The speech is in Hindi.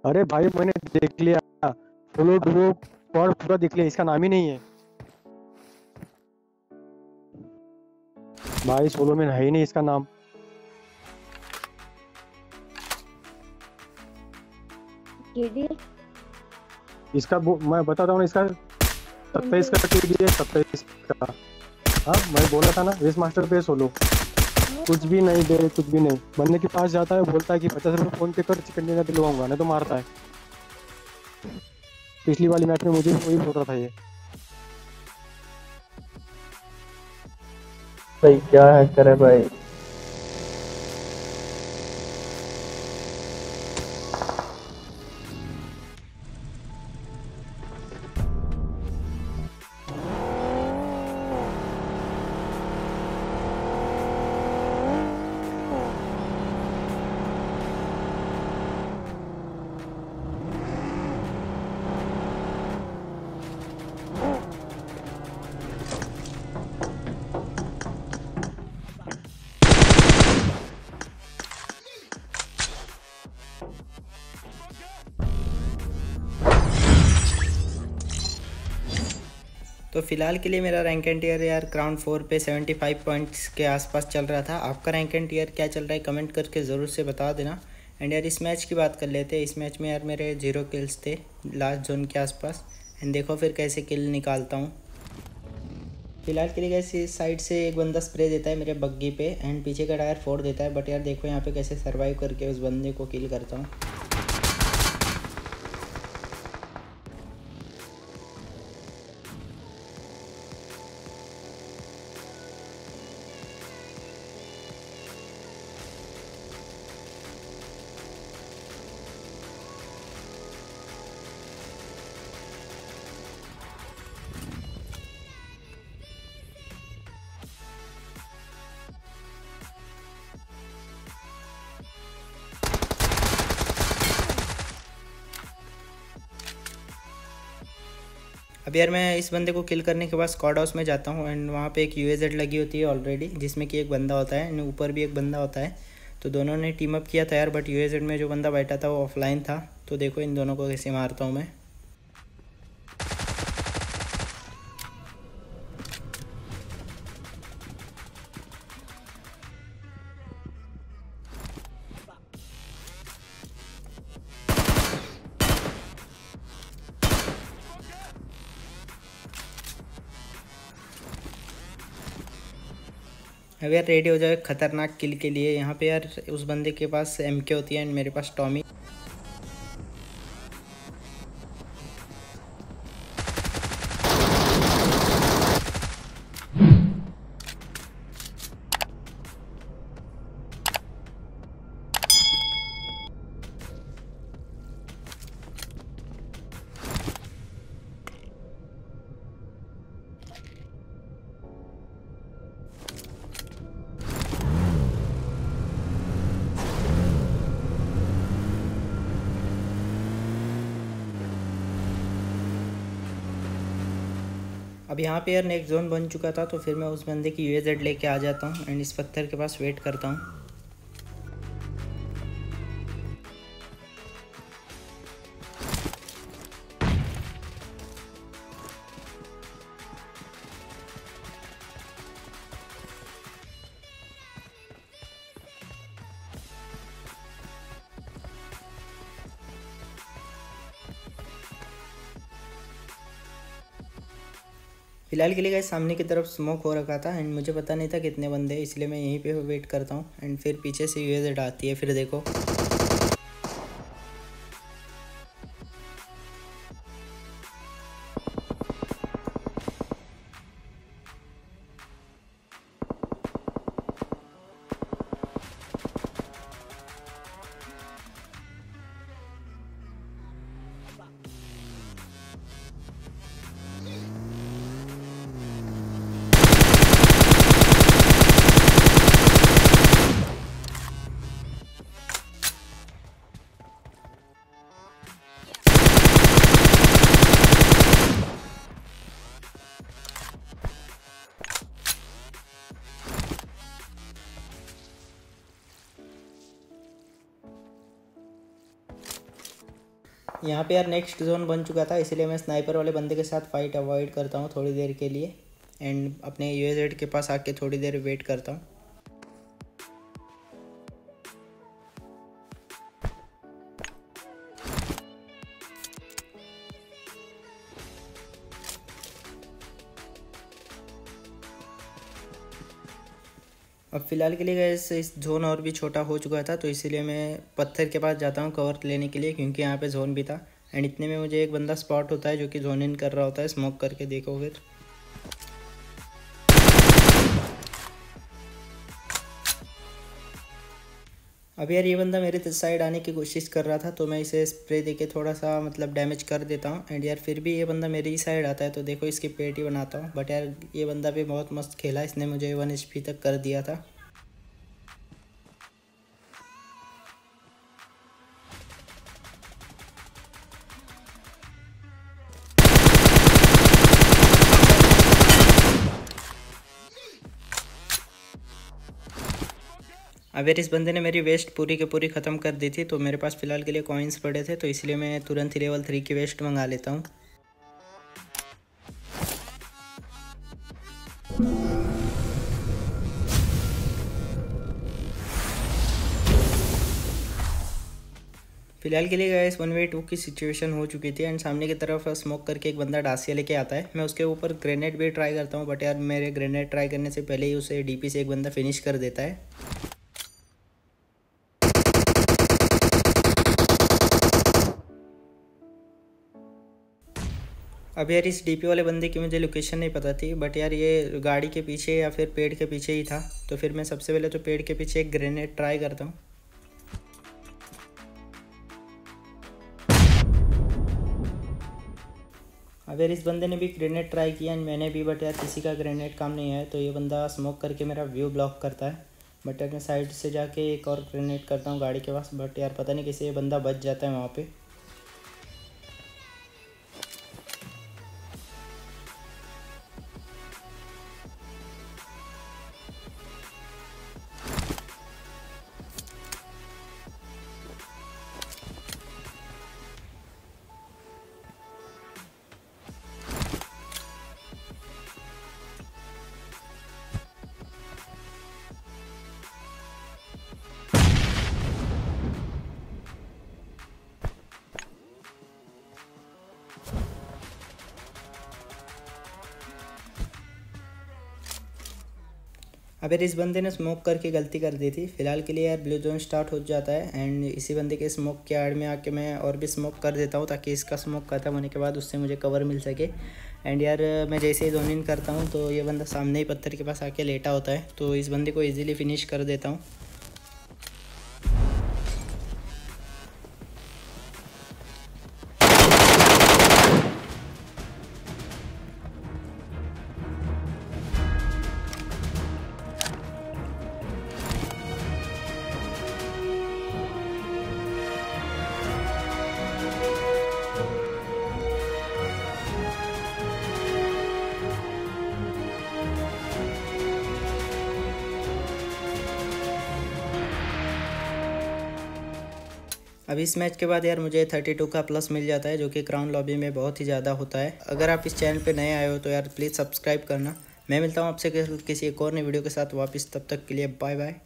अरे भाई मैंने देख लिया, सोलो डुओ और पूरा देख लिया, इसका नाम ही नहीं है भाई, सोलो में है ही नहीं इसका नाम। केडी इसका मैं बताता हूँ ना, इसका 27 का केडी है, 27 का। हाँ मैं बोला था ना, रेस मास्टर पे सोलो। कुछ भी नहीं दे, कुछ भी नहीं। बंदे के पास जाता है, बोलता है कि 50 रुपये फोन पे कर, चिकन डिनर दिलवाऊंगा, नहीं तो मारता है। पिछली वाली मैच में मुझे वही बोल रहा था ये। भाई क्या है करे भाई। तो फिलहाल के लिए मेरा रैंक एंड टियर यार क्राउन 4 पे 75 पॉइंट्स के आसपास चल रहा था। आपका रैंक एंड टियर क्या चल रहा है कमेंट करके ज़रूर से बता देना। एंड यार इस मैच की बात कर लेते हैं। इस मैच में यार मेरे 0 किल्स थे लास्ट जोन के आसपास। एंड देखो फिर कैसे किल निकालता हूँ। फिलहाल के लिए कैसे इस साइड से एक बंदा स्प्रे देता है मेरे बग्गी पे एंड पीछे का टायर फोड़ देता है। बट यार देखो यहाँ पे कैसे सर्वाइव करके उस बंदे को किल करता हूँ। अब यार मैं इस बंदे को किल करने के बाद स्क्वाड हाउस में जाता हूँ एंड वहाँ पे एक यूएजेड लगी होती है ऑलरेडी, जिसमें कि एक बंदा होता है एंड ऊपर भी एक बंदा होता है। तो दोनों ने टीम अप किया था यार, बट यूएजेड में जो बंदा बैठा था वो ऑफलाइन था। तो देखो इन दोनों को कैसे मारता हूँ मैं। अब यार रेडी हो जाए खतरनाक किल के लिए। यहाँ पे यार उस बंदे के पास एमके होती है एंड मेरे पास टॉमी। अब यहाँ पे यार नेक्स्ट जोन बन चुका था, तो फिर मैं उस बंदे की यूएजेड लेके आ जाता हूँ एंड इस पत्थर के पास वेट करता हूँ। फिलहाल के लिए गाइस सामने की तरफ स्मोक हो रखा था एंड मुझे पता नहीं था कितने बंदे हैं, इसलिए मैं यहीं पे वेट करता हूँ एंड फिर पीछे से यूएजेड आती है। फिर देखो यहाँ पे यार नेक्स्ट जोन बन चुका था, इसलिए मैं स्नाइपर वाले बंदे के साथ फाइट अवॉइड करता हूँ थोड़ी देर के लिए एंड अपने UAZ के पास आके थोड़ी देर वेट करता हूँ। अब फ़िलहाल के लिए गाइस इस जोन और भी छोटा हो चुका था, तो इसीलिए मैं पत्थर के पास जाता हूँ कवर लेने के लिए, क्योंकि यहाँ पे जोन भी था एंड इतने में मुझे एक बंदा स्पॉट होता है जो कि जोन इन कर रहा होता है। स्मोक करके देखो फिर। अब यार ये बंदा मेरे साइड आने की कोशिश कर रहा था, तो मैं इसे स्प्रे देके थोड़ा सा मतलब डैमेज कर देता हूँ एंड यार फिर भी ये बंदा मेरी ही साइड आता है, तो देखो इसकी पेटी बनाता हूँ। बट यार ये बंदा भी बहुत मस्त खेला, इसने मुझे 1 HP तक कर दिया था। अब यार इस बंदे ने मेरी वेस्ट पूरी की पूरी ख़त्म कर दी थी, तो मेरे पास फ़िलहाल के लिए कॉइन्स पड़े थे, तो इसलिए मैं तुरंत ही लेवल 3 की वेस्ट मंगा लेता हूँ। फिलहाल के लिए गाइस 1v2 की सिचुएशन हो चुकी थी एंड सामने की तरफ स्मोक करके एक बंदा डासिया लेके आता है। मैं उसके ऊपर ग्रेनेड भी ट्राई करता हूँ, बट यार मेरे ग्रेनेड ट्राई करने से पहले ही उसे DP से एक बंदा फिनिश कर देता है। अब यार इस DP वाले बंदे की मुझे लोकेशन नहीं पता थी, बट यार ये गाड़ी के पीछे या फिर पेड़ के पीछे ही था, तो फिर मैं सबसे पहले तो पेड़ के पीछे एक ग्रेनेड ट्राई करता हूँ। अब यार इस बंदे ने भी ग्रेनेड ट्राई किया एंड मैंने भी, बट यार किसी का ग्रेनेड काम नहीं आया, तो ये बंदा स्मोक करके मेरा व्यू ब्लॉक करता है। बट यार मैं साइड से जाके एक और ग्रेनेड करता हूँ गाड़ी के पास, बट यार पता नहीं कैसे ये बंदा बच जाता है वहाँ पे। अब यार इस बंदे ने स्मोक करके गलती कर दी थी। फिलहाल के लिए यार ब्लू जोन स्टार्ट हो जाता है एंड इसी बंदे के स्मोक के आड़ में आके मैं और भी स्मोक कर देता हूँ, ताकि इसका स्मोक खत्म होने के बाद उससे मुझे कवर मिल सके। एंड यार मैं जैसे ही जोन इन करता हूँ तो ये बंदा सामने ही पत्थर के पास आके लेटा होता है, तो इस बंदे को ईजिली फिनिश कर देता हूँ। अब इस मैच के बाद यार मुझे 32 का प्लस मिल जाता है, जो कि क्राउन लॉबी में बहुत ही ज़्यादा होता है। अगर आप इस चैनल पे नए आए हो तो यार प्लीज़ सब्सक्राइब करना। मैं मिलता हूँ आपसे किसी एक और नई वीडियो के साथ वापस, तब तक के लिए बाय बाय।